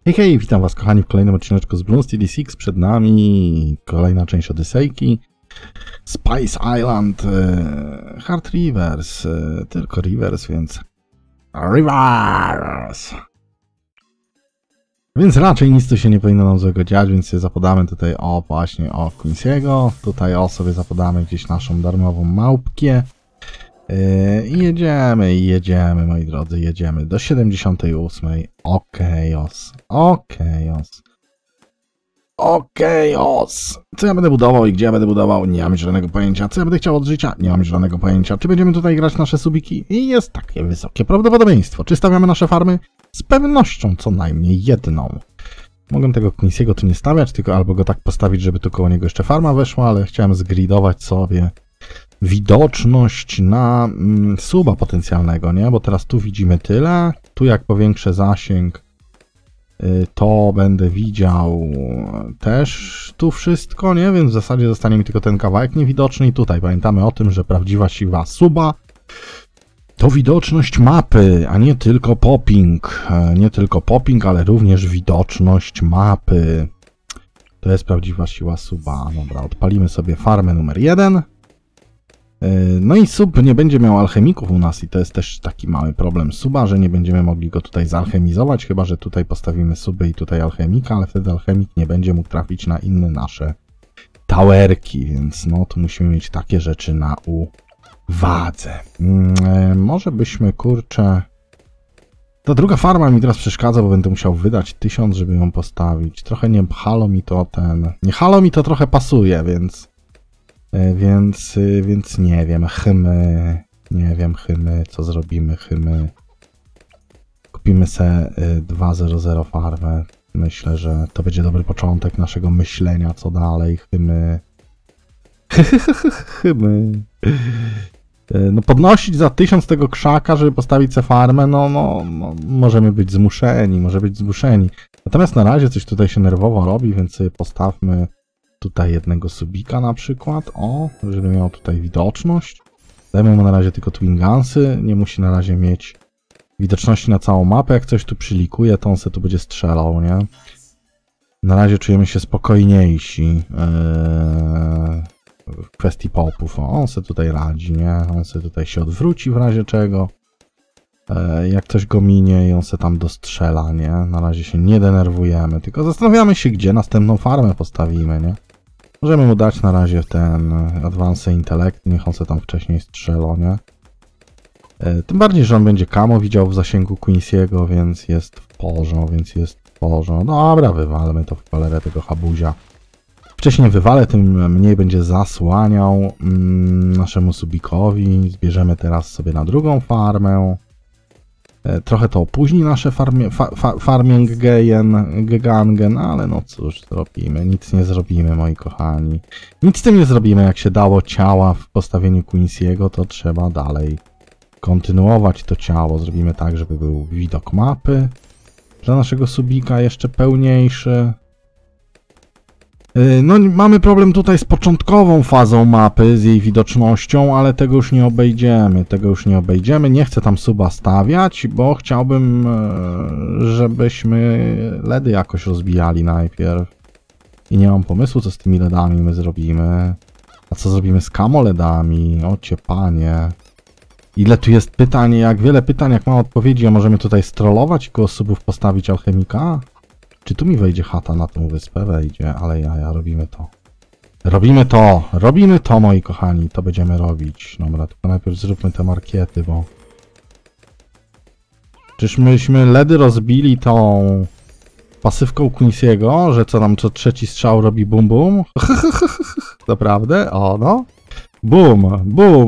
Hej, hej, witam was kochani w kolejnym odcineczku z Bloons TD6. Przed nami kolejna część Odysejki. Spice Island, Hard Rivers, tylko Rivers, więc Rivers. Więc raczej nic tu się nie powinno nam złego dziać, więc sobie zapadamy tutaj właśnie o Quincy'ego. Tutaj sobie zapadamy gdzieś naszą darmową małpkę. I jedziemy, moi drodzy, jedziemy do 78. Okejos. Co ja będę budował i gdzie ja będę budował? Nie mam żadnego pojęcia. Co ja będę chciał od życia? Nie mam żadnego pojęcia. Czy będziemy tutaj grać nasze subiki? I jest takie wysokie prawdopodobieństwo. Czy stawiamy nasze farmy? Z pewnością co najmniej jedną. Mogę tego Quincy'ego tu nie stawiać, tylko albo go tak postawić, żeby tu koło niego jeszcze farma weszła, ale chciałem zgridować sobie widoczność na suba potencjalnego, nie? Bo teraz tu widzimy tyle, tu jak powiększę zasięg, to będę widział też tu wszystko, nie? Więc w zasadzie zostanie mi tylko ten kawałek niewidoczny i tutaj pamiętamy o tym, że prawdziwa siła suba to widoczność mapy, a nie tylko popping. Nie tylko popping, ale również widoczność mapy. To jest prawdziwa siła suba. Dobra, odpalimy sobie farmę numer 1. No i sub nie będzie miał alchemików u nas i to jest też taki mały problem suba, że nie będziemy mogli go tutaj zalchemizować, chyba że tutaj postawimy suby i tutaj alchemika, ale wtedy alchemik nie będzie mógł trafić na inne nasze towerki, więc no tu musimy mieć takie rzeczy na uwadze. Może byśmy, kurczę... Ta druga farma mi teraz przeszkadza, bo będę musiał wydać 1000, żeby ją postawić. Trochę nie halo mi to Nie halo mi to trochę pasuje, więc nie wiem, co zrobimy, kupimy se 2.00 farmę, myślę, że to będzie dobry początek naszego myślenia, co dalej, no podnosić za 1000 tego krzaka, żeby postawić se farmę, no możemy być zmuszeni, natomiast na razie coś tutaj się nerwowo robi, więc sobie postawmy tutaj jednego subika na przykład, żeby miał tutaj widoczność. Dajmy mu na razie tylko Twin Gunsy, nie musi na razie mieć widoczności na całą mapę, jak coś tu przylikuje, to on se tu będzie strzelał, nie? Na razie czujemy się spokojniejsi w kwestii popów, on se tutaj radzi, nie? On se tutaj się odwróci w razie czego, jak coś go minie i on se tam dostrzela, nie? Na razie się nie denerwujemy, tylko zastanawiamy się, gdzie następną farmę postawimy, nie? Możemy mu dać na razie ten Advanced Intellect, niech on se tam wcześniej strzela, nie? Tym bardziej, że on będzie camo widział w zasięgu Quincy'ego, więc jest w porządku, Dobra, wywalmy to w cholerę tego habuzia. Wcześniej wywalę, tym mniej będzie zasłaniał naszemu subikowi. Zbierzemy teraz sobie na drugą farmę. Trochę to opóźni nasze farming gegangen, ale no cóż zrobimy, nic nie zrobimy, moi kochani. Nic z tym nie zrobimy, jak się dało ciała w postawieniu Quincy'ego, to trzeba dalej kontynuować to ciało. Zrobimy tak, żeby był widok mapy dla naszego subika jeszcze pełniejszy. No mamy problem tutaj z początkową fazą mapy, z jej widocznością, ale tego już nie obejdziemy, nie chcę tam suba stawiać, bo chciałbym, żebyśmy LEDy jakoś rozbijali najpierw. I nie mam pomysłu, co z tymi LEDami my zrobimy. A co zrobimy z camo LEDami? Ocie panie. Ile tu jest pytań, jak wiele pytań, jak mam odpowiedzi, a możemy tutaj strollować i koło subów postawić alchemika? Czy tu mi wejdzie chata na tą wyspę? Wejdzie, ale ja robimy to. Robimy to, moi kochani, to będziemy robić. Dobra, tylko najpierw zróbmy te markiety, bo... Czyż myśmy LEDy rozbili tą pasywką Quincy'ego, że co nam co trzeci strzał robi bum bum? Naprawdę? No. Bum,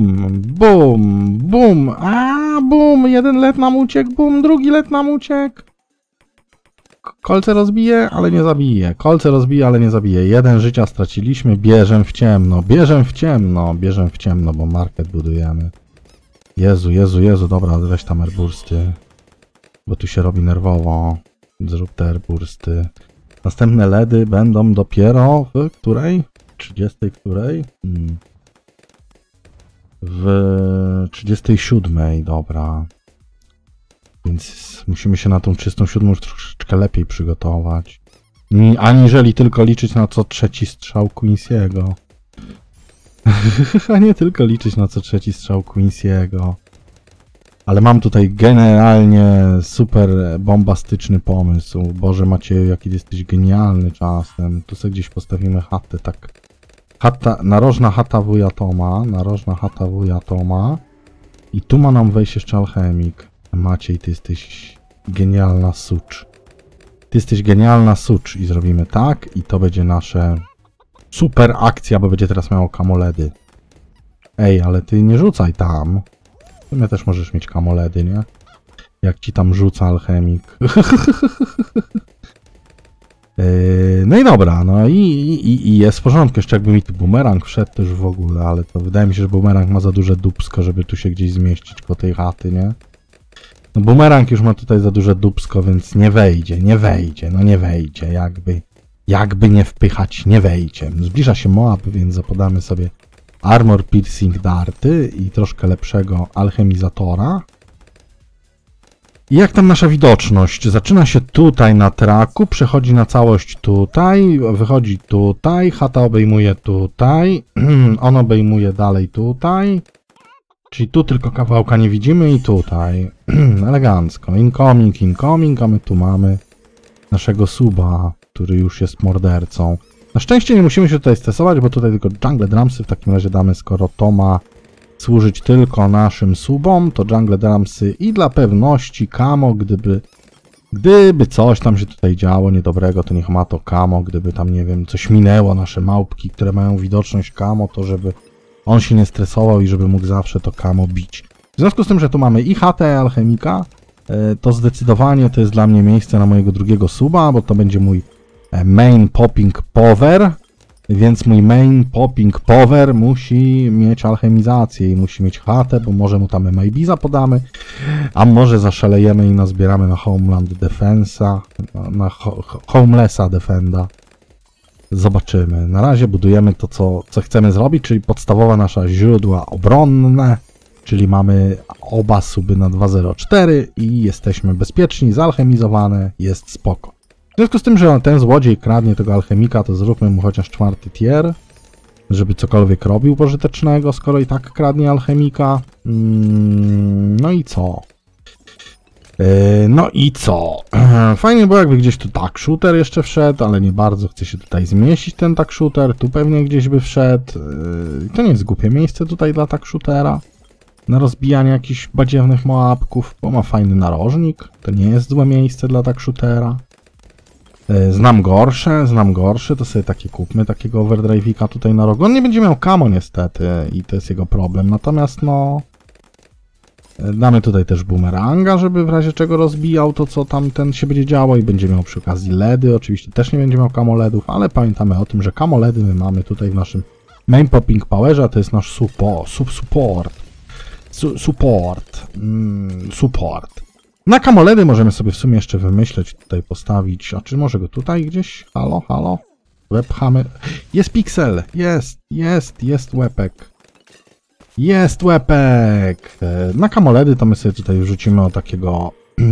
bum, jeden LED nam uciekł, bum, drugi LED nam uciekł. Kolce rozbije, ale nie zabije. Jeden życia straciliśmy. Bierzem w ciemno, bo market budujemy. Jezu, dobra, weź tam airbursty. Bo tu się robi nerwowo. Zrób te airbursty. Następne LEDy będą dopiero w której? 30 której? W 37, dobra. Więc musimy się na tą czystą siódmą troszeczkę lepiej przygotować. Aniżeli tylko liczyć na co trzeci strzał Quincy'ego. A nie tylko liczyć na co trzeci strzał Quincy'ego. Ale mam tutaj generalnie super bombastyczny pomysł. Boże Macieju, jaki jesteś genialny czasem. Tu sobie gdzieś postawimy chatę, tak. Narożna chata wuja Toma. Narożna chata wuja Toma. I tu ma nam wejść jeszcze alchemik. Maciej, ty jesteś genialna sucz. Ty jesteś genialna sucz. I zrobimy tak. I to będzie nasze super akcja, bo będzie teraz miało kamoledy. Ej, ale ty nie rzucaj tam. W sumie też możesz mieć kamoledy, nie? Jak ci tam rzuca alchemik. No i dobra, no i jest w porządku. Jeszcze jakby mi tu bumerang wszedł też w ogóle, ale to wydaje mi się, że bumerang ma za duże dupsko, żeby tu się gdzieś zmieścić koło tej chaty, nie? No bumerang już ma tutaj za duże dupsko, więc nie wejdzie, no nie wejdzie, jakby nie wpychać, nie wejdzie. Zbliża się Moab, więc zapodamy sobie Armor Piercing Darty i troszkę lepszego alchemizatora. I jak tam nasza widoczność? Zaczyna się tutaj na traku, przechodzi na całość tutaj, wychodzi tutaj, chata obejmuje tutaj, on obejmuje dalej tutaj. Czyli tu tylko kawałka nie widzimy i tutaj. Elegancko. Incoming, a my tu mamy naszego suba, który już jest mordercą. Na szczęście nie musimy się tutaj stresować, bo tutaj tylko Jungle Drumsy w takim razie damy, skoro to ma służyć tylko naszym subom, to Jungle Drumsy i dla pewności Kamo, gdyby coś tam się tutaj działo niedobrego, to niech ma to Kamo, gdyby tam, nie wiem, coś minęło nasze małpki, które mają widoczność Kamo, to żeby on się nie stresował i żeby mógł zawsze to Kamo bić. W związku z tym, że tu mamy i chatę alchemika, to zdecydowanie to jest dla mnie miejsce na mojego drugiego suba, bo to będzie mój main popping power, więc mój main popping power musi mieć alchemizację i musi mieć chatę, bo może mu tam MIB zapodamy, a może zaszalejemy i nazbieramy na Homeland Defensa, na Homelessa Defenda. Zobaczymy. Na razie budujemy to, co chcemy zrobić, czyli podstawowe nasze źródła obronne, czyli mamy oba suby na 2.04 i jesteśmy bezpieczni, zalchemizowane, jest spoko. W związku z tym, że ten złodziej kradnie tego alchemika, to zróbmy mu chociaż 4. tier, żeby cokolwiek robił pożytecznego, skoro i tak kradnie alchemika. No i co? No i co? Fajnie było, jakby gdzieś tu tak shooter jeszcze wszedł, ale nie bardzo chce się tutaj zmieścić ten tak shooter. Tu pewnie gdzieś by wszedł. To nie jest głupie miejsce tutaj dla tak shootera. Na rozbijanie jakichś badziewnych moabków, bo ma fajny narożnik. To nie jest złe miejsce dla tak shootera. Znam gorsze, to sobie takie kupmy, takiego overdrive'ika tutaj na rogu. On nie będzie miał camo niestety i to jest jego problem, natomiast no... Damy tutaj też bumeranga, żeby w razie czego rozbijał to, co tam ten się będzie działo i będzie miał przy okazji LEDy. Oczywiście też nie będzie miał camo LEDów, ale pamiętamy o tym, że camo LEDy my mamy tutaj w naszym main popping powerze, a to jest nasz support. Na camo LEDy możemy sobie w sumie jeszcze wymyśleć, tutaj postawić, a czy może go tutaj gdzieś? Halo? Webhammer. Jest piksel, jest łepek. Jest łepek! Na camo LEDy to my sobie tutaj wrzucimy o takiego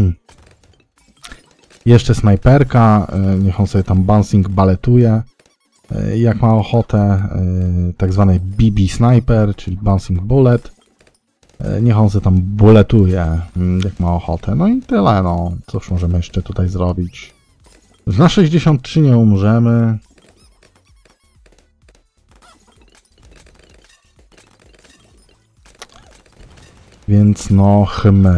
jeszcze snajperka, niech on sobie tam bouncing baletuje, jak ma ochotę, tak zwany BB Sniper, czyli bouncing bullet, niech on sobie tam bulletuje, jak ma ochotę. No i tyle, no. Cóż możemy jeszcze tutaj zrobić? Na 63 nie umrzemy. Więc no,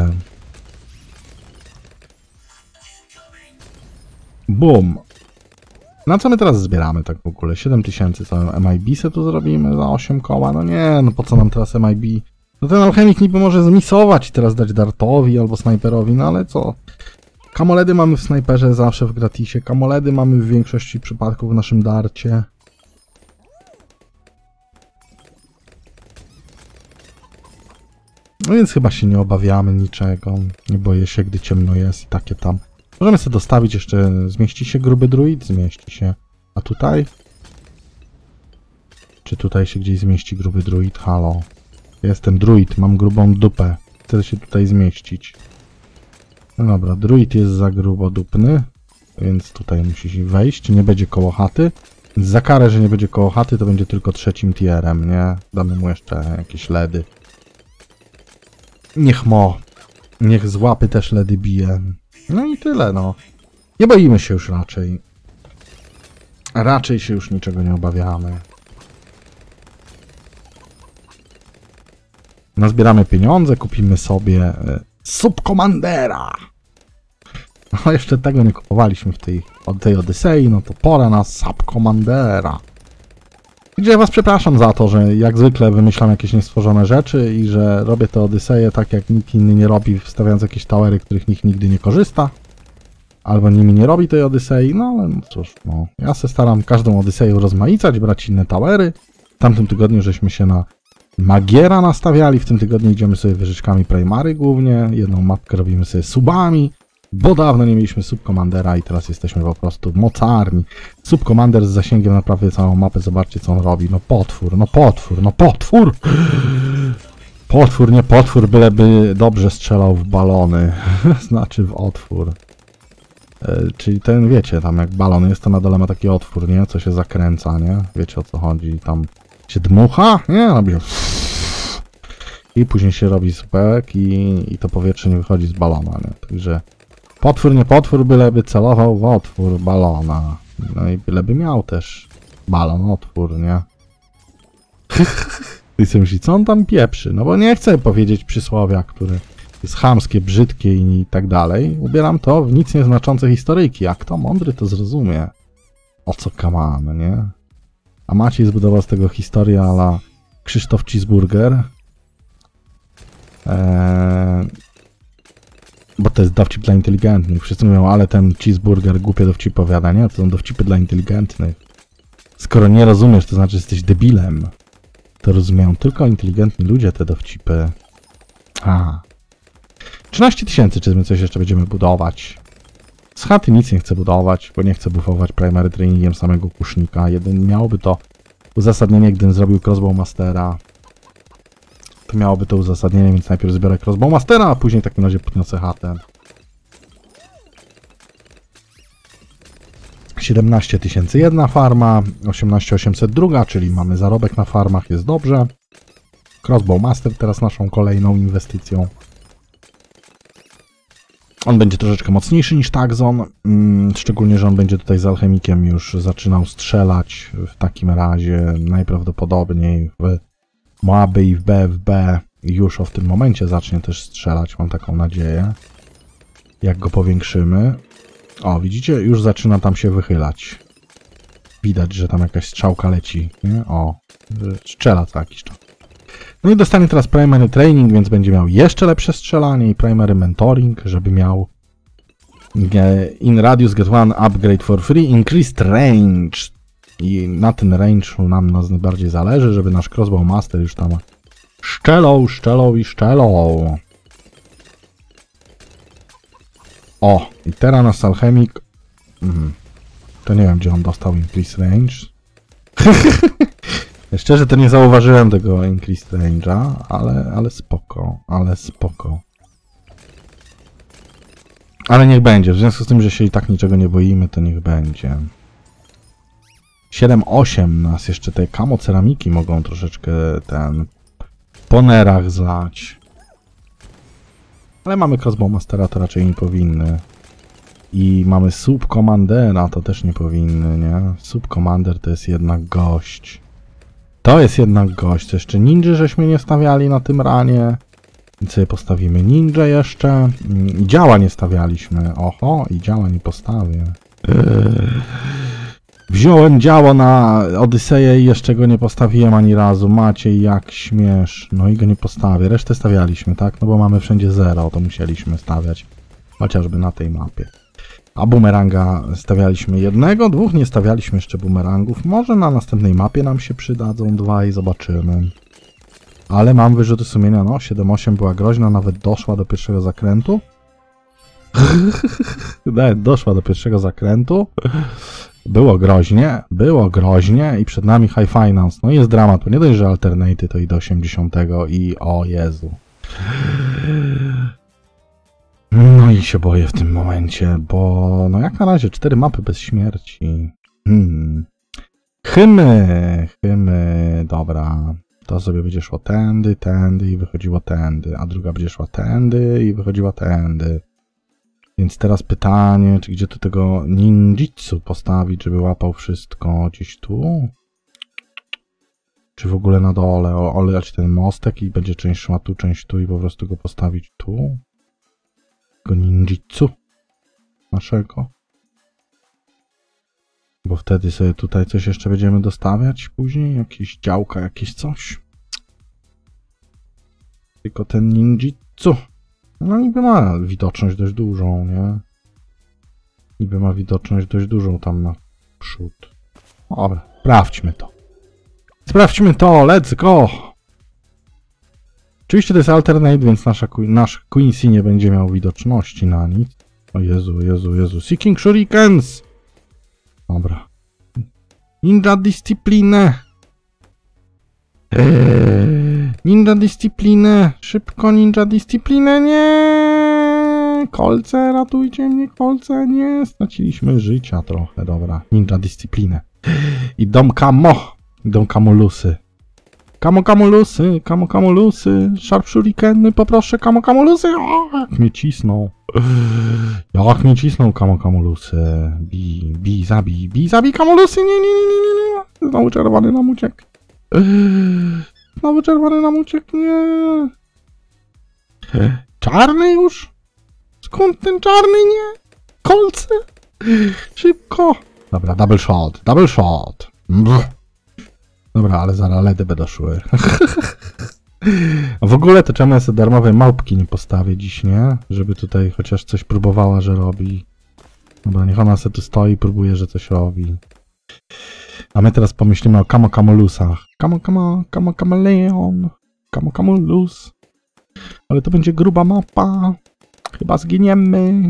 Boom. Na co my teraz zbieramy tak w ogóle? 7000, co MIB se tu zrobimy za 8 koła? No nie, no po co nam teraz MIB? No ten alchemik niby może zmisować i teraz dać dartowi albo snajperowi, no ale co? Kamoledy mamy w snajperze zawsze w gratisie, kamoledy mamy w większości przypadków w naszym darcie. No więc chyba się nie obawiamy niczego, nie boję się, gdy ciemno jest i takie tam. Możemy sobie dostawić jeszcze, zmieści się gruby druid? Zmieści się. A tutaj? Czy tutaj się gdzieś zmieści gruby druid? Halo. Jestem druid, mam grubą dupę. Chcę się tutaj zmieścić. No dobra, druid jest za grubodupny, więc tutaj musi wejść, nie będzie koło chaty. Więc za karę, że nie będzie koło chaty, to będzie tylko 3. tierem, nie? Damy mu jeszcze jakieś ledy. Niech z łapy też ledy bije. No i tyle, no. Nie boimy się już raczej. Raczej się już niczego nie obawiamy. Nazbieramy pieniądze, kupimy sobie Subcommandera. No jeszcze tego nie kupowaliśmy w tej Odysei, no to pora na Subcommandera. Gdzie ja was przepraszam za to, że jak zwykle wymyślam jakieś niestworzone rzeczy i że robię te Odyseje tak jak nikt inny nie robi, wstawiając jakieś towery, których nikt nigdy nie korzysta. Albo nimi nie robi tej Odysei, no ale no cóż, no. Ja se staram każdą Odyseję rozmaicać, brać inne towery. W tamtym tygodniu żeśmy się na Magiera nastawiali, w tym tygodniu idziemy sobie wieżyczkami Primary głównie, jedną mapkę robimy sobie subami, bo dawno nie mieliśmy Subcommandera i teraz jesteśmy po prostu mocarni. Subcommander z zasięgiem na prawie całą mapę, zobaczcie co on robi, no potwór, no potwór, no potwór! Potwór, nie potwór, byleby dobrze strzelał w balony, znaczy w otwór. Czyli ten, wiecie, tam jak balon jest, to na dole ma taki otwór, nie? Co się zakręca, nie? Wiecie o co chodzi, tam się dmucha, nie? Robi i później się robi supełek i to powietrze nie wychodzi z balona, nie? Także potwór, nie potwór, byleby celował w otwór balona. No i byleby miał też balon otwór, nie? I sobie myśli, co on tam pieprzy? No bo nie chcę powiedzieć przysłowia, które jest chamskie, brzydkie i tak dalej. Ubieram to w nic nieznaczące historyjki. A kto mądry, to zrozumie, o co kamamy, nie? A Maciej zbudował z tego historię a la Krzysztof Cheeseburger. Bo to jest dowcip dla inteligentnych. Wszyscy mówią, ale ten cheeseburger głupie dowcip powiada, nie? To są dowcipy dla inteligentnych. Skoro nie rozumiesz, to znaczy jesteś debilem. To rozumieją tylko inteligentni ludzie te dowcipy. 13 000, czy my coś jeszcze będziemy budować? Z chaty nic nie chcę budować, bo nie chcę buffować primary trainingiem samego kusznika. Jeden miałoby to uzasadnienie, gdybym zrobił crossbow mastera. To miałoby to uzasadnienie, więc najpierw zbiorę crossbow mastera, a później w takim razie podniosę chatę. 17 000 jedna farma, 18 800 druga, czyli mamy zarobek na farmach, jest dobrze. Crossbow master teraz naszą kolejną inwestycją. On będzie troszeczkę mocniejszy niż Tagzon, szczególnie, że on będzie tutaj z alchemikiem już zaczynał strzelać w takim razie najprawdopodobniej w Moaby i w BFB już w tym momencie zacznie też strzelać, mam taką nadzieję, jak go powiększymy. O, widzicie, już zaczyna tam się wychylać. Widać, że tam jakaś strzałka leci, nie? O, strzela co jakiś czas. No i dostanie teraz primary training, więc będzie miał jeszcze lepsze strzelanie i primary mentoring, żeby miał in radius get one upgrade for free, increased range. I na ten range nam najbardziej zależy, żeby nasz crossbow master już tam szczelał. O, i teraz nasz alchemik. To nie wiem, gdzie on dostał increased range. Szczerze to nie zauważyłem tego increased range'a, ale spoko. Ale niech będzie, w związku z tym, że się i tak niczego nie boimy, to niech będzie. 7-8 nas jeszcze te kamo ceramiki mogą troszeczkę po nerach zlać. Ale mamy crossbow mastera, to raczej nie powinny. I mamy subcommandera, to też nie powinny, nie? Subcommander to jest jednak gość. To jest jednak gość. To jeszcze ninja żeśmy nie stawiali na tym ranie. Więc sobie postawimy ninja jeszcze. I działa nie stawialiśmy. Oho, i działa nie postawię. Wziąłem działo na Odyseję i jeszcze go nie postawiłem ani razu. Maciej, jak śmiesz. No i go nie postawię. Resztę stawialiśmy, tak? No bo mamy wszędzie 0, to musieliśmy stawiać. Chociażby na tej mapie. A bumeranga stawialiśmy 1, 2, nie stawialiśmy jeszcze bumerangów. Może na następnej mapie nam się przydadzą 2 i zobaczymy. Ale mam wyrzuty sumienia, no 7-8 była groźna, nawet doszła do pierwszego zakrętu. Nawet doszła do pierwszego zakrętu. Było groźnie i przed nami high finance. No jest dramat, bo nie dość, że alternaty to i do 80 i o Jezu. No i się boję w tym momencie, bo no jak na razie 4 mapy bez śmierci. Chymy, dobra. To sobie będzie szło tędy i wychodziło tędy, a druga będzie szła tędy i wychodziła tędy. Więc teraz pytanie, czy gdzie tu tego ninjitsu postawić, żeby łapał wszystko? Gdzieś tu? Czy w ogóle na dole olać ten mostek i będzie część szła tu, część tu i po prostu go postawić tu? Tego ninjitsu naszego. Bo wtedy sobie tutaj coś jeszcze będziemy dostawiać później, jakieś działka, jakieś coś. Tylko ten ninjitsu. No niby ma widoczność dość dużą, nie? Niby ma widoczność dość dużą tam na przód. Dobra, sprawdźmy to. Sprawdźmy to, let's go! Oczywiście to jest alternate, więc nasz Quincy nie będzie miał widoczności na nic. O Jezu. Seeking shurikens! Dobra. Ninja dyscyplinę! Ninja dyscyplinę! Szybko ninja dyscyplinę! Nie! Kolce, ratujcie mnie, kolce! Nie! Straciliśmy życia trochę, dobra. Ninja dyscyplinę. Idą kamolusy. Kamolusy. Sharp shurikeny, poproszę, kamolusy. O, jak mnie cisną. Jak mnie cisną kamolusy. Zabij kamolusy. Nie. Znowu czerwony nam uciekł. Nie. Czarny już? Skąd ten czarny, nie? Kolce. Szybko. Dobra, double shot. Dobra, ale zaraz LEDy będą szły. A w ogóle to czemu ja sobie darmowe małpki nie postawię dziś, nie? Żeby tutaj chociaż coś próbowała, że robi. Dobra, niech ona sobie tu stoi i próbuje, że coś robi. A my teraz pomyślimy o kamolusach. Kameleon. Kamolus. Ale to będzie gruba mapa. Chyba zginiemy.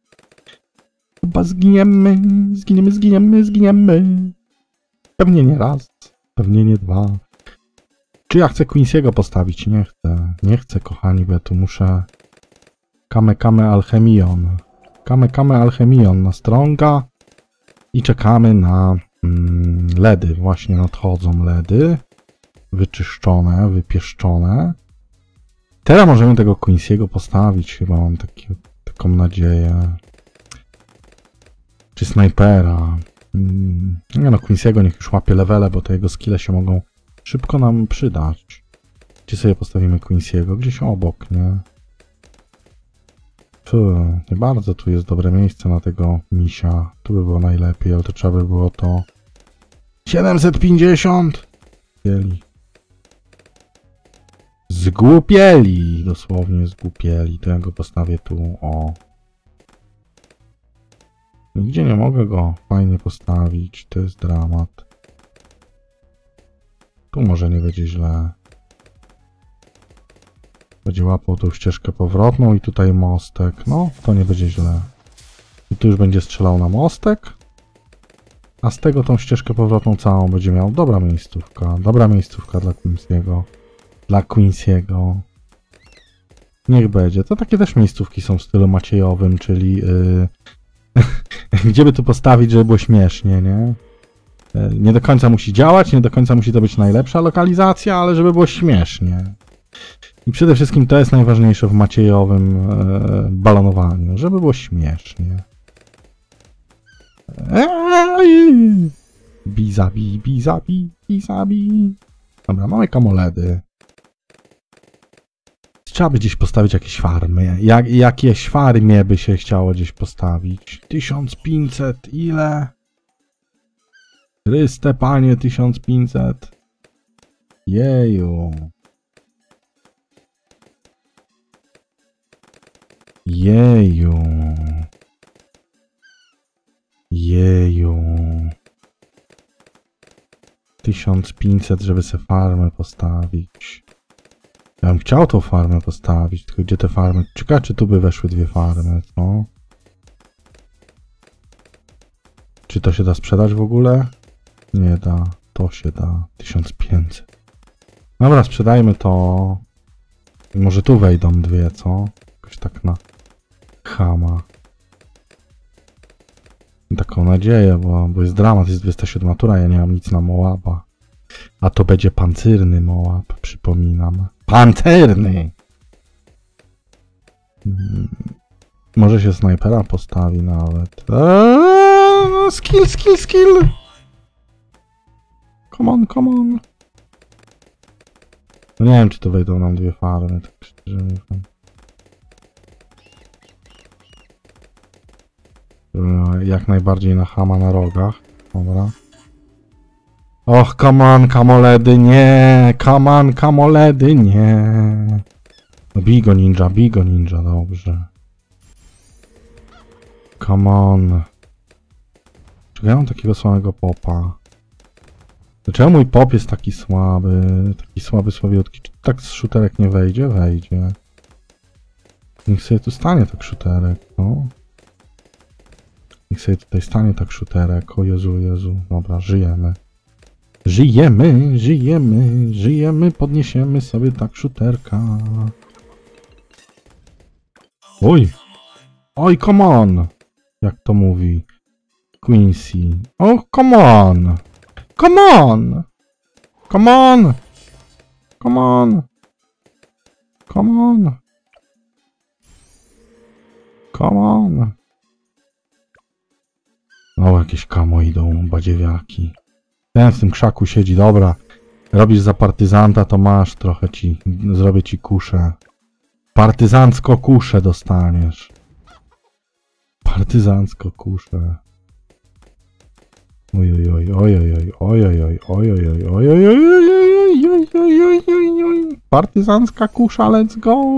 Zginiemy. Pewnie nie raz. Pewnie nie 2. Czy ja chcę Quincy'ego postawić? Nie chcę, kochani, bo ja tu muszę... Kame Alchemion. Kame Alchemion na Stronga. I czekamy na LEDy. Właśnie nadchodzą LEDy. Wyczyszczone, wypieszczone. Teraz możemy tego Quincy'ego postawić, chyba mam taką nadzieję. Czy snajpera. Nie no, Quincy'ego niech już łapie levele, bo te jego skille się mogą szybko nam przydać. Gdzie sobie postawimy Quincy'ego? Gdzieś obok, nie? Nie bardzo tu jest dobre miejsce na tego misia. Tu by było najlepiej, ale to trzeba by było to... 750! Zgłupieli! Dosłownie zgłupieli. To ja go postawię tu, o. Nigdzie nie mogę go fajnie postawić. To jest dramat. Tu może nie będzie źle. Będzie łapał tą ścieżkę powrotną i tutaj mostek. No, to nie będzie źle. I tu już będzie strzelał na mostek. A z tego tą ścieżkę powrotną całą będzie miał. Dobra miejscówka. Dobra miejscówka dla Quincy'ego. Dla Quincy'ego. Niech będzie. To takie też miejscówki są w stylu maciejowym, czyli... Gdzie by tu postawić, żeby było śmiesznie, nie? Nie do końca musi działać, nie do końca musi to być najlepsza lokalizacja, ale żeby było śmiesznie. I przede wszystkim to jest najważniejsze w maciejowym balonowaniu, żeby było śmiesznie. Zabij. Dobra, mamy kamoledy. Trzeba by gdzieś postawić jakieś farmy. Jakieś farmie by się chciało gdzieś postawić. 1500, ile? Chryste panie, 1500. Jeju. Jeju. 1500, żeby sobie farmę postawić. Ja bym chciał tą farmę postawić, tylko gdzie te farmy? Ciekawe, czy tu by weszły 2 farmy, no? Czy to się da sprzedać w ogóle? Nie da. To się da. 1500. Dobra, sprzedajmy to. I może tu wejdą 2, co? Jakoś tak na chama. Taką nadzieję, bo jest dramat, jest 27 tura, ja nie mam nic na Moaba. A to będzie pancerny Moab, przypominam. Pancerny! Może się snajpera postawi nawet. Skill! Come on. No nie wiem, czy to wejdą nam dwie farmy, tak szczerze mówiąc. Jak najbardziej na chama na rogach. Dobra. Och, come on, kamoledy, nie! Come on, kamoledy, nie! No bigo ninja, dobrze. Come on. Czy ja mam takiego słabego popa? Dlaczego mój pop jest taki słaby, słabiutki? Czy tak z shooterek nie wejdzie? Wejdzie. Niech sobie tu stanie tak shooterek, no. Niech sobie tutaj stanie tak shooterek. O Jezu. Dobra, żyjemy. Żyjemy, podniesiemy sobie tak shooterka. Oj, come on! Jak to mówi Quincy. Oh, come on! O, jakieś kamo idą, badziewiaki. Ten w tym krzaku siedzi, dobra. Robisz za partyzanta, to masz trochę zrobię ci kuszę. Partyzancko kuszę dostaniesz. Partyzancko kuszę. Partyzancka kusza, let's go.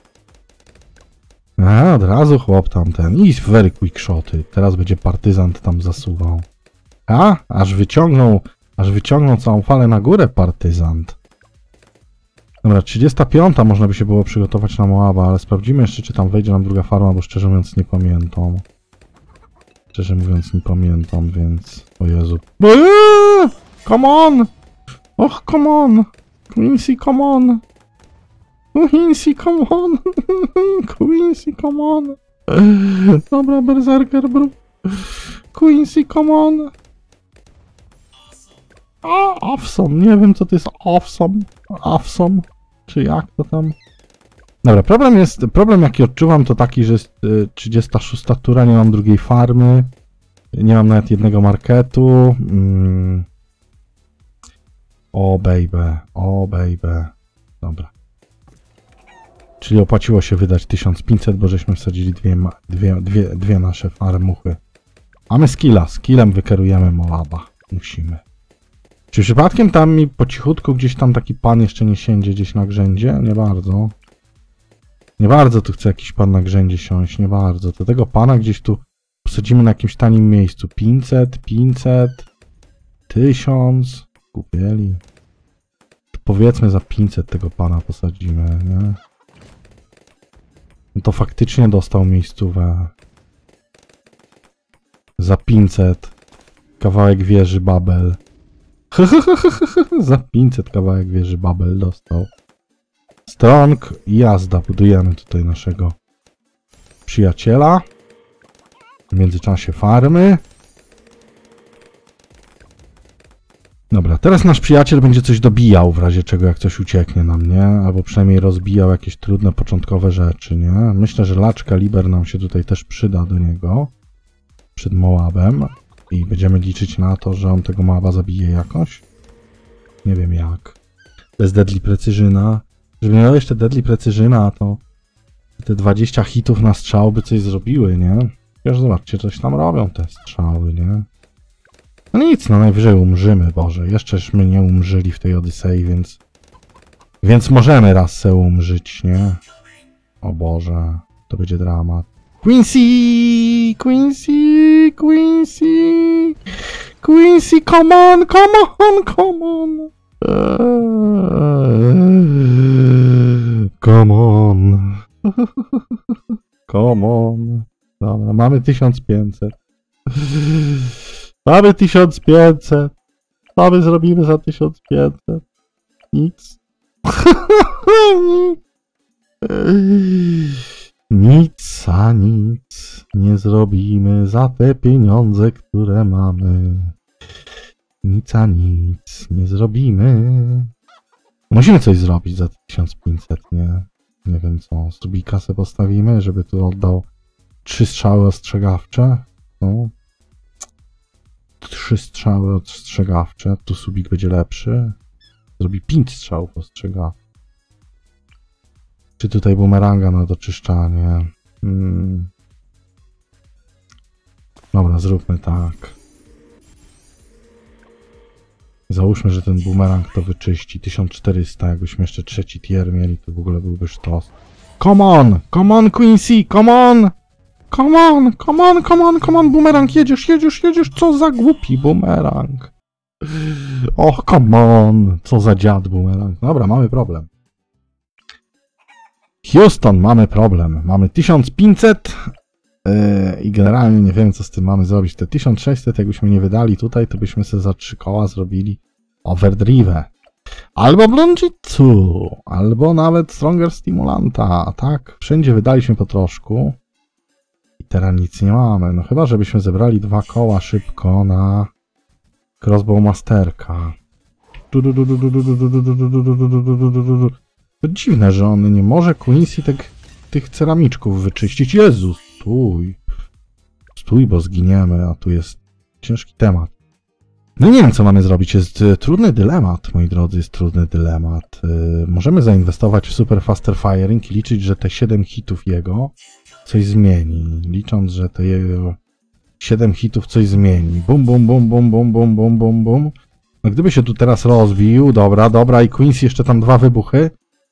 A, od razu chłop tamten. I very quick shoty. Teraz będzie partyzant tam zasuwał. A, aż wyciągnął całą falę na górę partyzant. Dobra, 35. Można by się było przygotować na Moaba, ale sprawdzimy jeszcze, czy tam wejdzie nam druga farma, bo szczerze mówiąc nie pamiętam. Więc... O Jezu. Come on! Och, come on! Quincy, come on! Dobra, berserker, bro. Quincy, come on! Awesome, nie wiem co to jest awesome, czy jak to tam. Dobra, problem jaki odczuwam to taki, że jest 36 tura, nie mam drugiej farmy, nie mam nawet jednego marketu. O baby, dobra. Czyli opłaciło się wydać 1500, bo żeśmy wsadzili dwie nasze farmuchy. Mamy skillem wykerujemy Moaba, musimy. Czy przypadkiem tam mi po cichutku gdzieś tam taki pan jeszcze nie siędzie gdzieś na grzędzie? Nie bardzo. Nie bardzo tu chce jakiś pan na grzędzie siąść, nie bardzo. To tego pana gdzieś tu posadzimy na jakimś tanim miejscu. 500, 1000. Kupieli. Powiedzmy za 500 tego pana posadzimy, nie? No to faktycznie dostał miejscówę. Za 500. Kawałek wieży Babel. Za 500 kawałek wieży Babel dostał. Strong i jazda. Budujemy tutaj naszego przyjaciela. W międzyczasie farmy. Dobra, teraz nasz przyjaciel będzie coś dobijał w razie czego, jak coś ucieknie nam, nie? Albo przynajmniej rozbijał jakieś trudne początkowe rzeczy, nie? Myślę, że Large Caliber nam się tutaj też przyda do niego. Przed Moabem. I będziemy liczyć na to, że on tego Moaba zabije jakoś. Nie wiem jak. Bez Deadly Precyzyna. Żeby miał jeszcze Deadly Precyzyna, to te 20 hitów na strzał by coś zrobiły, nie? Już zobaczcie, coś tam robią te strzały, nie? No nic, no najwyżej umrzymy, Boże. Jeszcze nie umrzyli w tej Odysei, więc możemy raz se umrzyć, nie? O Boże, to będzie dramat. Quincy, come on! Come on. Dobra, mamy 1500. Mamy 1500. Co my zrobimy za 1500? Nic. Nic a nic nie zrobimy za te pieniądze, które mamy. Nic a nic nie zrobimy. Musimy coś zrobić za 1500, nie? Nie wiem co. Subika sobie postawimy, żeby tu oddał 3 strzały ostrzegawcze. No. 3 strzały ostrzegawcze. Tu subik będzie lepszy. Zrobi 5 strzałów ostrzegawczych. Czy tutaj bumeranga na doczyszczanie? Dobra, zróbmy tak. Załóżmy, że ten bumerang to wyczyści. 1400, jakbyśmy jeszcze trzeci tier mieli, to w ogóle byłby sztos. Come on, Quincy, come on, bumerang, jedziesz, co za głupi bumerang. Och, come on, co za dziad bumerang. Dobra, mamy problem. Houston, mamy problem. Mamy 1500 i generalnie nie wiem, co z tym mamy zrobić. Te 1600, jakbyśmy nie wydali tutaj, to byśmy sobie za 3 koła zrobili overdrive. Albo blonjitsu, albo nawet stronger stimulanta. Tak, wszędzie wydaliśmy po troszku. I teraz nic nie mamy. No chyba, żebyśmy zebrali 2 koła szybko na crossbow masterka. To dziwne, że on nie może Quincy tych ceramiczków wyczyścić. Jezus, stój. Stój, bo zginiemy, a tu jest ciężki temat. No nie wiem, co mamy zrobić. Jest trudny dylemat, moi drodzy, jest trudny dylemat. Możemy zainwestować w Super Faster Firing i liczyć, że te 7 hitów jego coś zmieni. Licząc, że te jego 7 hitów coś zmieni. Bum, bum, bum, bum, bum, bum, bum, bum, bum. No gdyby się tu teraz rozbił, dobra, i Quincy jeszcze tam 2 wybuchy.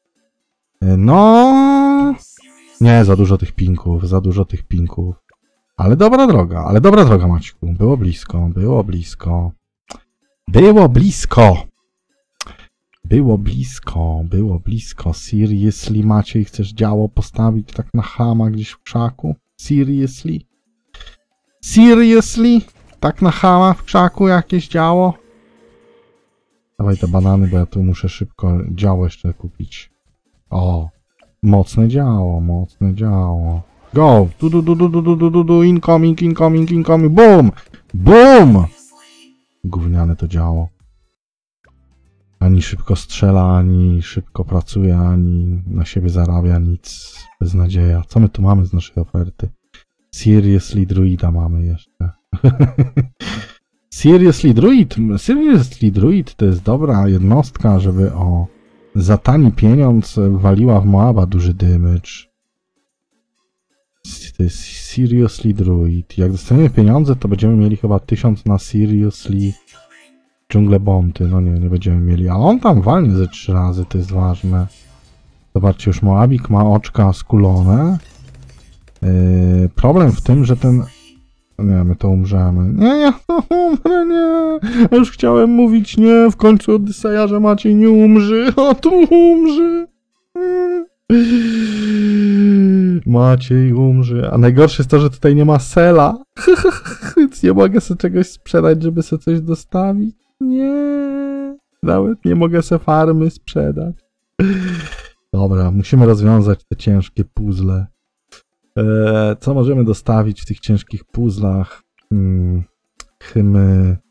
No... Nie, za dużo tych pinków. Ale dobra droga, Maćku. Było blisko. Seriously, Maciej, chcesz działo postawić tak na chama gdzieś w krzaku? Seriously? Tak na chama w krzaku jakieś działo? Dawaj te banany, bo ja tu muszę szybko działo jeszcze kupić. O, mocne działo. Go! Incoming, boom! Gówniane to działo. Ani szybko strzela, ani szybko pracuje, ani na siebie zarabia, nic. Beznadzieja. Co my tu mamy z naszej oferty? Seriously druida mamy jeszcze. Seriously druid to jest dobra jednostka, żeby za tani pieniądz waliła w Moaba duży damage. To jest Seriously druid. Jak dostaniemy pieniądze, to będziemy mieli chyba 1000 na Seriously dżungle bonty. No nie będziemy mieli. A on tam walnie ze 3 razy, to jest ważne. Zobaczcie, już Moabik ma oczka skulone. Problem w tym, że ten... Nie, my to umrzemy. Nie, umrę, nie. Ja już chciałem mówić nie, w końcu Odyseja, że Maciej nie umrzy. A tu umrze. Maciej umrze. A najgorsze jest to, że tutaj nie ma sela. Więc nie mogę sobie czegoś sprzedać, żeby sobie coś dostawić. Nie. Nawet nie mogę sobie farmy sprzedać. Dobra, musimy rozwiązać te ciężkie puzzle. Co możemy dostawić w tych ciężkich puzzlach? Chymy.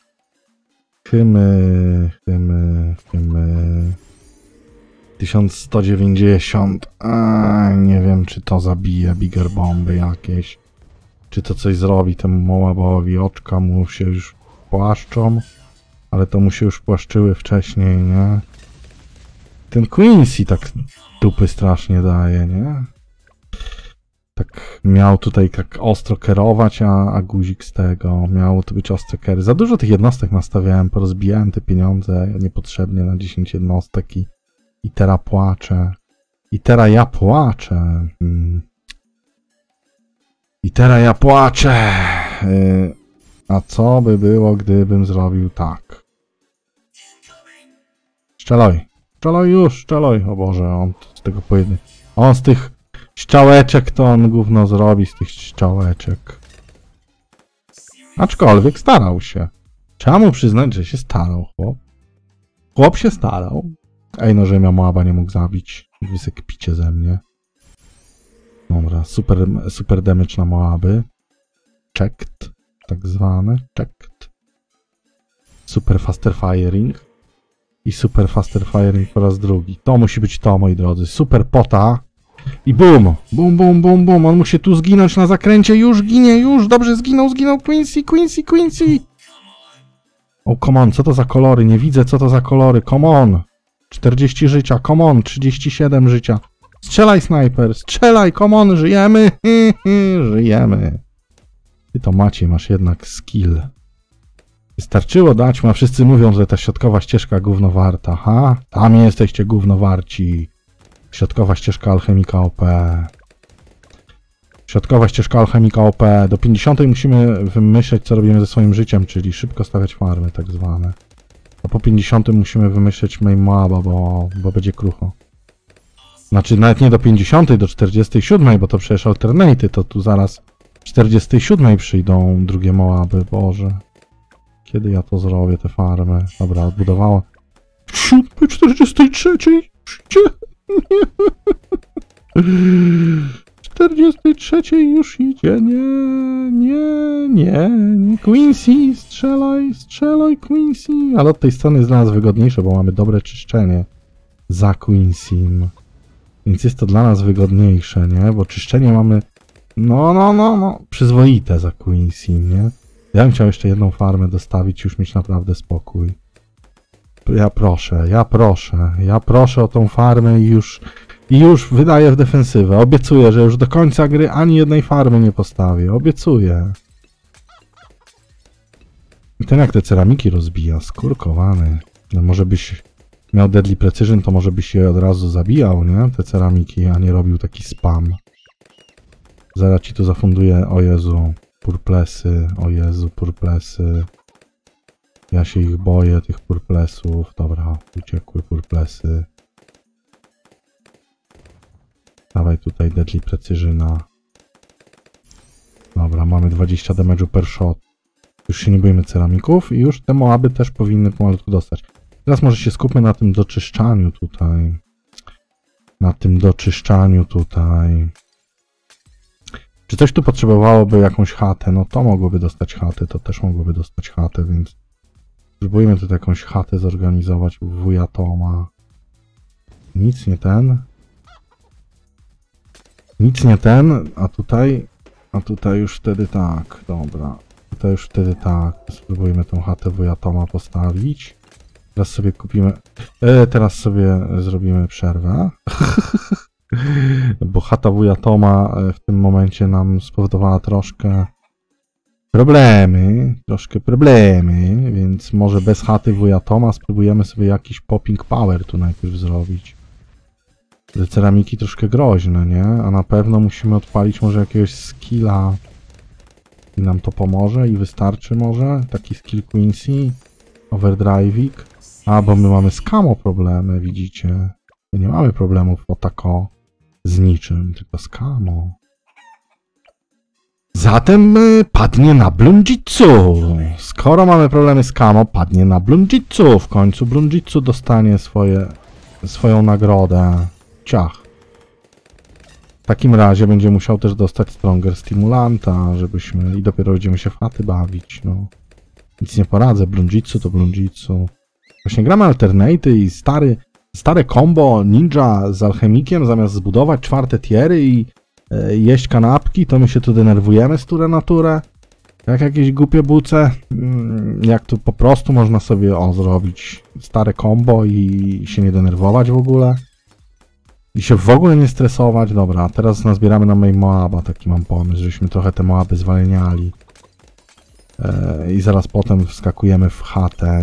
1190. Nie wiem, czy to zabije bigger bomby jakieś. Czy to coś zrobi temu Moabowi. Oczka mu się już płaszczą. Ale to mu się już płaszczyły wcześniej, nie? Ten Quincy tak dupy strasznie daje, nie? Tak miał tutaj tak ostro kierować, a guzik z tego. Miało to być ostro kery. Za dużo tych jednostek nastawiałem, porozbijałem te pieniądze niepotrzebnie na 10 jednostek i teraz płaczę. I teraz ja płaczę. A co by było, gdybym zrobił tak? Strzelaj już. O Boże, on z tego pojedynku. On z tych ściałeczek to on gówno zrobi, z tych ściałeczek. Aczkolwiek starał się. Trzeba mu przyznać, że się starał, chłop. Chłop się starał. Ej, no, że ja Moaba nie mógł zabić. Wysyk picie ze mnie. Dobra, super damage na Moaby. Checked, tak zwane, checked. Super faster firing. I super faster firing po raz drugi. To musi być to, moi drodzy. Super pota. I bum! Bum, bum, bum, bum. On musi tu zginąć na zakręcie. Już ginie, już. Dobrze, zginął. Quincy. O, come on, co to za kolory? Nie widzę, co to za kolory. Come on. 40 życia, come on. 37 życia. Strzelaj, snajper. Strzelaj, come on. Żyjemy. Żyjemy. Ty to masz jednak skill. Wystarczyło dać, a wszyscy mówią, że ta środkowa ścieżka gówno warta. Ha? Tam jesteście gówno warci. Środkowa ścieżka alchemika OP. Środkowa ścieżka alchemika OP. Do 50 musimy wymyśleć, co robimy ze swoim życiem, czyli szybko stawiać farmy tak zwane. A po 50 musimy wymyśleć main moaba, bo będzie krucho. Znaczy nawet nie do 50, do 47, bo to przecież alternaty, to tu zaraz w 47 przyjdą drugie moaby, Boże. Kiedy ja to zrobię, te farmy? Dobra, odbudowało. W 43 przyjdzie. 43 już idzie. Nie. Quincy, strzelaj Quincy. Ale od tej strony jest dla nas wygodniejsze, bo mamy dobre czyszczenie za Quincy'm. Więc jest to dla nas wygodniejsze, nie? Bo czyszczenie mamy no przyzwoite za Quincy'm, nie? Ja bym chciał jeszcze jedną farmę dostawić, już mieć naprawdę spokój. Ja proszę o tą farmę i już wydaję w defensywę. Obiecuję, że już do końca gry ani jednej farmy nie postawię. Obiecuję. I ten jak te ceramiki rozbija, skurkowany. No może byś miał Deadly Precision, to może byś je od razu zabijał, nie? Te ceramiki, a nie robił taki spam. Zaraz ci tu zafunduję, o Jezu, purplesy, o Jezu, purplesy. Ja się ich boję, tych purplesów. Dobra, uciekły purplesy. Dawaj tutaj Deadly Precision. Dobra, mamy 20 damage'u per shot. Już się nie boimy ceramików i już te moaby też powinny pomalutku dostać. Teraz może się skupmy na tym doczyszczaniu tutaj. Czy coś tu potrzebowałoby jakąś chatę? No to mogłoby dostać chatę, to też mogłoby dostać chatę, więc spróbujmy tutaj jakąś chatę zorganizować u wuja Toma. Nic nie ten, a tutaj już wtedy tak, dobra. Tutaj już wtedy tak, spróbujmy tą chatę wuja Toma postawić. Teraz sobie kupimy, teraz sobie zrobimy przerwę. Bo chata wuja Toma w tym momencie nam spowodowała troszkę problemy, więc może bez chaty wuja Toma spróbujemy sobie jakiś popping power tu najpierw zrobić. Te ceramiki troszkę groźne, nie? A na pewno musimy odpalić może jakiegoś skilla i nam to pomoże i wystarczy może. Taki skill Quincy, overdrive'ik. A, bo my mamy z camo problemy, widzicie? My nie mamy problemów o tako z niczym, tylko z camo. Zatem padnie na Blunjitsu. Skoro mamy problemy z camo, padnie na Blunjitsu. W końcu Blunjitsu dostanie swoją nagrodę. Ciach. W takim razie będzie musiał też dostać Stronger Stimulanta, żebyśmy... I dopiero będziemy się w chaty bawić, no. Nic nie poradzę, Blunjitsu to Blunjitsu. Właśnie gramy alternaty i stare combo ninja z alchemikiem, zamiast zbudować 4 tiery i jeść kanapki, to my się tu denerwujemy z turę na turę. Jak jakieś głupie buce. Jak tu po prostu można sobie zrobić stare combo i się nie denerwować w ogóle. I się w ogóle nie stresować. Dobra, a teraz nazbieramy na main moaba, taki mam pomysł, żeśmy trochę te moaby zwalniali. I zaraz potem wskakujemy w chatę.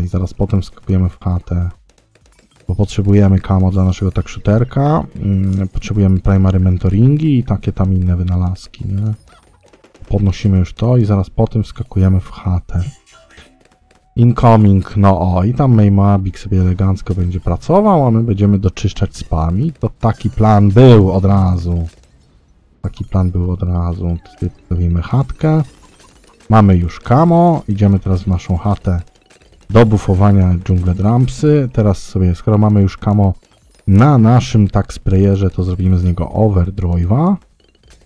Bo potrzebujemy camo dla naszego takszuterka. Potrzebujemy primary mentoringi i takie tam inne wynalazki, nie? Podnosimy już to i zaraz potem wskakujemy w chatę. Incoming, no i tam main moabik sobie elegancko będzie pracował, a my będziemy doczyszczać spami. To taki plan był od razu. Tutaj postawimy chatkę. Mamy już camo, idziemy teraz w naszą chatę do bufowania Jungle Drumpsy. Teraz sobie, skoro mamy już camo na naszym tak sprayerze, to zrobimy z niego overdrive'a.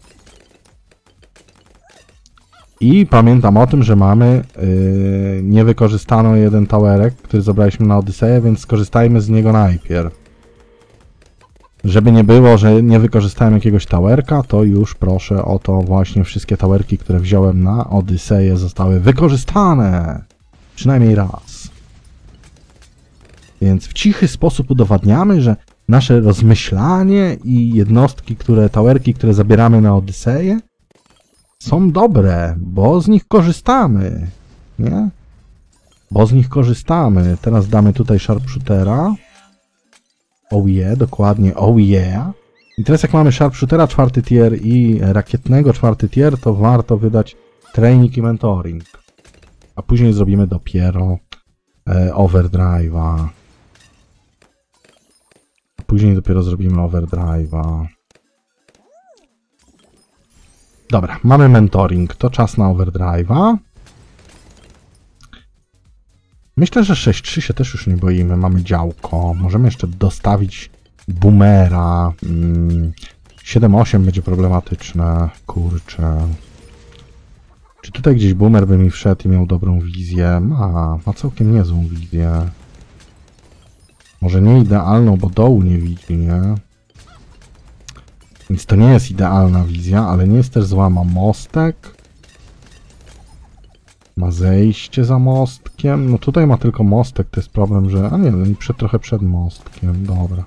I pamiętam o tym, że mamy niewykorzystaną jeden towerek, który zabraliśmy na Odyseję, więc skorzystajmy z niego najpierw. Żeby nie było, że nie wykorzystałem jakiegoś towerka, to już proszę o to właśnie wszystkie towerki, które wziąłem na Odyseję, zostały wykorzystane. Przynajmniej raz. Więc w cichy sposób udowadniamy, że nasze rozmyślanie i jednostki, towerki, które zabieramy na Odyseję, są dobre, bo z nich korzystamy. Nie? Bo z nich korzystamy. Teraz damy tutaj sharpshootera. Oh yeah, dokładnie, oh yeah. I teraz jak mamy sharpshootera 4. tier i rakietnego 4. tier, to warto wydać training i mentoring. A później zrobimy dopiero overdrive'a. Później dopiero zrobimy overdrive'a. Dobra, mamy mentoring, to czas na overdrive'a. Myślę, że 6-3 się też już nie boimy, mamy działko, możemy jeszcze dostawić boomera. 7-8 będzie problematyczne, kurczę. Czy tutaj gdzieś boomer by mi wszedł i miał dobrą wizję? Ma całkiem niezłą wizję. Może nie idealną, bo dołu nie widzi, nie? Więc to nie jest idealna wizja, ale nie jest też zła. Ma mostek. Ma zejście za mostkiem. No tutaj ma tylko mostek, to jest problem, że... A nie, no trochę przed mostkiem, dobra.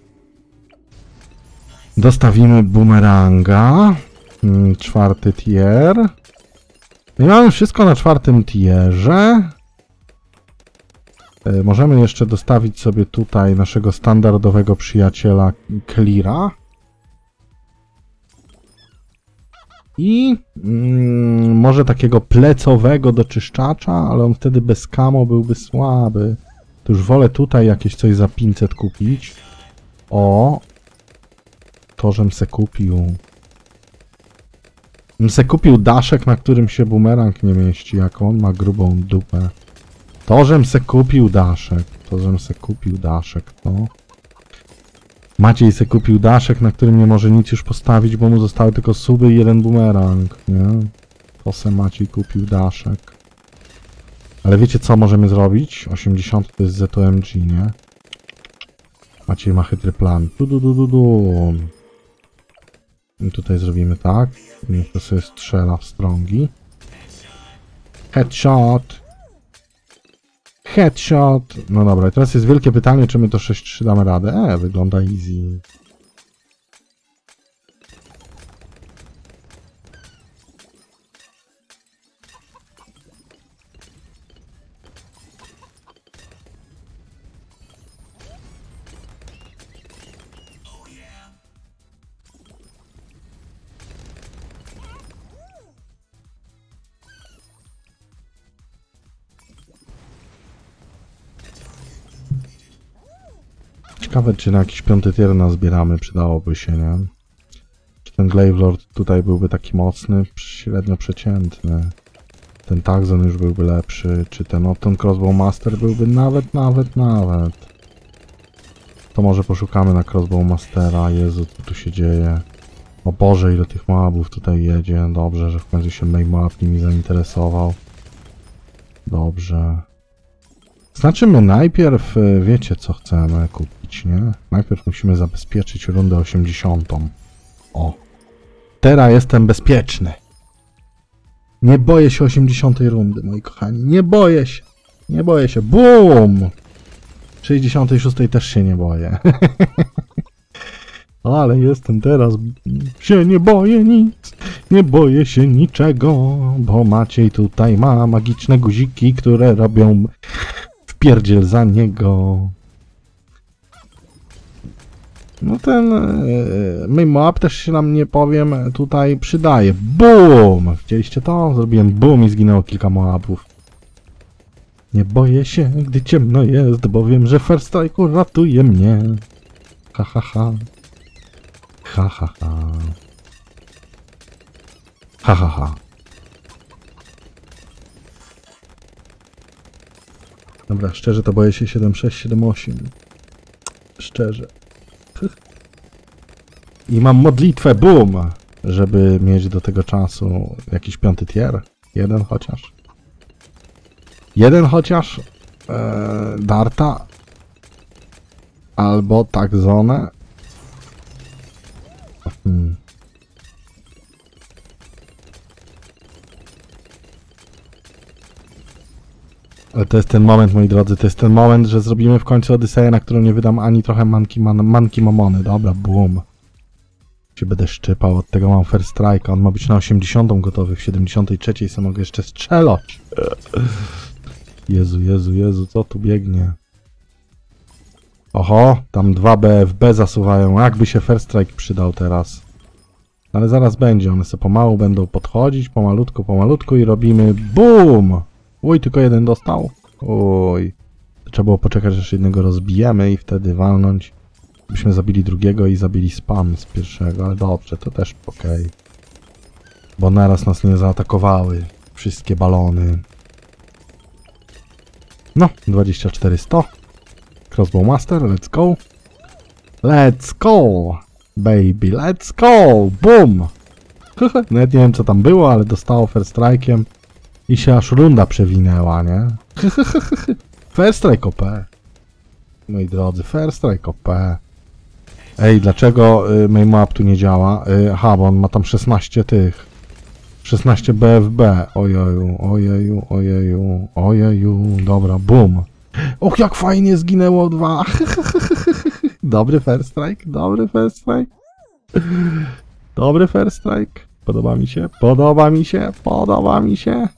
Dostawimy boomeranga. 4. tier. No i mamy wszystko na 4. tierze. Możemy jeszcze dostawić sobie tutaj naszego standardowego przyjaciela Cleara. I może takiego plecowego doczyszczacza, ale on wtedy bez camo byłby słaby. To już wolę tutaj jakieś coś za 500 kupić. O! To, żem se kupił. Bym se kupił daszek, na którym się bumerang nie mieści, jak on ma grubą dupę. To, żem se kupił daszek. To, żem se kupił daszek, no. Maciej se kupił daszek, na którym nie może nic już postawić, bo mu zostały tylko suby i jeden bumerang, nie? To se Maciej kupił daszek. Ale wiecie co możemy zrobić? 80 to jest ZOMG, nie? Maciej ma chytry plan. I tutaj zrobimy tak. Niech to sobie strzela w strągi. Headshot! Headshot! No dobra, i teraz jest wielkie pytanie, czy my to 6-3 damy radę. Wygląda easy. Ciekawe, czy na jakiś 5. tier nazbieramy, przydałoby się, nie? Czy ten Glaive Lord tutaj byłby taki mocny? Średnio przeciętny. Ten Taxon już byłby lepszy, czy ten Opton Crossbow Master byłby nawet. To może poszukamy na Crossbow Mastera. Jezu, co tu się dzieje? O Boże, ile tych mobów tutaj jedzie. Dobrze, że w końcu się Moab nimi zainteresował. Dobrze. Znaczy my najpierw, wiecie co chcemy kupić, nie? Najpierw musimy zabezpieczyć rundę 80. O. Teraz jestem bezpieczny. Nie boję się 80. rundy, moi kochani. Nie boję się. Nie boję się. BOOM! 66. też się nie boję. Ale jestem teraz... się nie boję nic. Nie boję się niczego. Bo Maciej tutaj ma magiczne guziki, które robią... wpierdziel za niego. No ten Moab też się nam, nie powiem, tutaj przydaje. BOOM! Widzieliście to? Zrobiłem BOOM i zginęło kilka Moabów. Nie boję się, gdy ciemno jest, bo wiem, że First Strike ratuje mnie. Ha ha ha. Ha ha ha. Ha ha ha. Dobra, szczerze to boję się 7.6, 7.8. Szczerze. I mam modlitwę, boom! Żeby mieć do tego czasu jakiś 5. tier. Jeden chociaż. Jeden chociaż. Darta. Albo tak zonę. Ale to jest ten moment, moi drodzy, to jest ten moment, że zrobimy w końcu Odyseję, na którą nie wydam ani trochę manki mamony. Dobra, boom. Się będę szczypał, od tego mam first strike, on ma być na 80 gotowy, w 73 sobie mogę jeszcze strzelać. Jezu, Jezu, Jezu, co tu biegnie? Oho, tam 2 BFB zasuwają, jakby się first strike przydał teraz. Ale zaraz będzie, one sobie pomału będą podchodzić, pomalutku i robimy BOOM! Uj, tylko jeden dostał. Uj. Trzeba było poczekać, aż jednego rozbijemy i wtedy walnąć. Byśmy zabili drugiego i zabili spam z pierwszego, ale dobrze, to też okej. Bo naraz nas nie zaatakowały wszystkie balony. No, 24-100. Crossbow Master, let's go. Let's go, baby, let's go! Boom! Nawet nie wiem, co tam było, ale dostało first strike'iem. I się aż runda przewinęła, nie? First strike OP. Moi drodzy, first strike OP. Ej, dlaczego main map tu nie działa? Aha, bo on ma tam 16 tych. 16 BFB. Ojeju, ojeju, ojeju, ojeju. Dobra, boom. Och, jak fajnie zginęło 2. Dobry first strike, dobry first strike. Dobry first strike. Podoba mi się, podoba mi się, podoba mi się.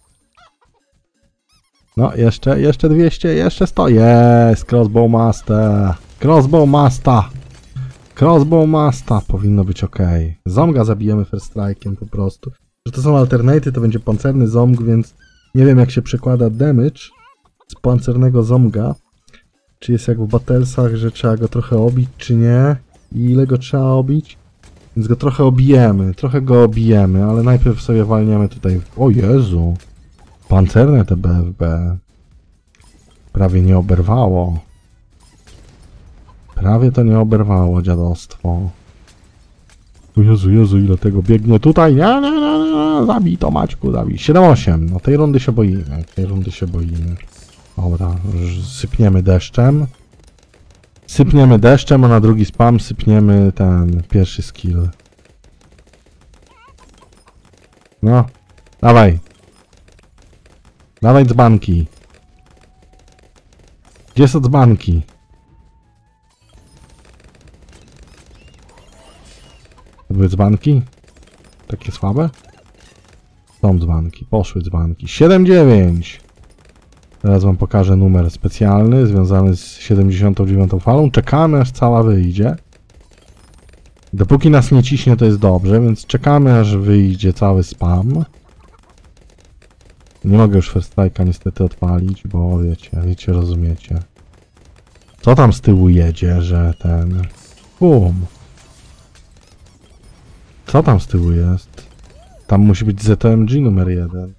No, jeszcze 200, jeszcze 100. Jest, Crossbow Master. Crossbow Master. Crossbow Master. Powinno być ok. Zomga zabijemy first strike'iem po prostu. Że to są alternaty, to będzie pancerny zomg, więc nie wiem, jak się przekłada damage z pancernego zomga. Czy jest jak w Battlesach, że trzeba go trochę obić, czy nie? I ile go trzeba obić? Więc go trochę obijemy, ale najpierw sobie walniemy tutaj. O Jezu! Pancerne te BFB. Prawie nie oberwało. Prawie to nie oberwało, dziadostwo. O Jezu, Jezu, ile tego biegnie tutaj. Nie. Zabij to, Maćku, zabij. 7-8. No tej rundy się boimy. Dobra, sypniemy deszczem. A na drugi spam sypniemy ten pierwszy skill. No, dawaj. Dawaj dzbanki. Gdzie są dzbanki? Były dzbanki? Takie słabe? Są dzbanki, poszły dzbanki. 7-9. Teraz wam pokażę numer specjalny związany z 79 falą. Czekamy, aż cała wyjdzie. Dopóki nas nie ciśnie, to jest dobrze, więc czekamy, aż wyjdzie cały spam. Nie mogę już first strike'a niestety odpalić, bo wiecie, rozumiecie. Co tam z tyłu jedzie, że ten... Bum. Co tam z tyłu jest? Tam musi być ZOMG numer 1.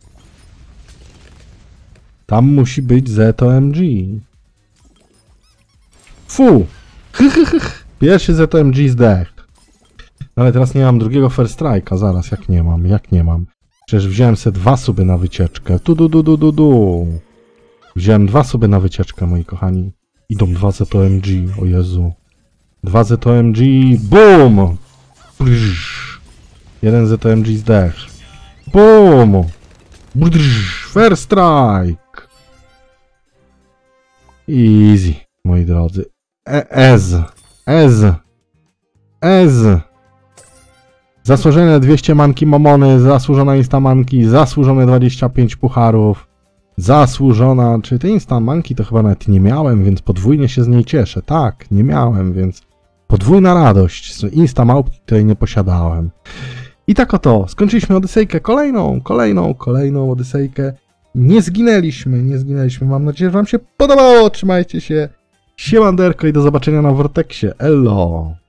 Tam musi być ZOMG. Fu! Pierwszy ZOMG zdech. Ale teraz nie mam drugiego first strike'a, zaraz, jak nie mam. Przecież wziąłem sobie 2 suby na wycieczkę. Wziąłem 2 suby na wycieczkę, moi kochani. Idą 2 ZOMG, o Jezu. 2 ZOMG, BOOM! Jeden ZOMG zdech. BOOM! First strike! Easy, moi drodzy. Zasłużone 200 manki mamony, zasłużona instamanki, zasłużone 25 pucharów. Zasłużona, czy te instamanki to chyba nawet nie miałem, więc podwójnie się z niej cieszę. Tak, nie miałem, więc podwójna radość z instamałpki, której nie posiadałem. I tak oto, skończyliśmy Odysejkę, kolejną Odysejkę. Nie zginęliśmy. Mam nadzieję, że wam się podobało. Trzymajcie się. Siemanderko i do zobaczenia na Vortexie. Elo.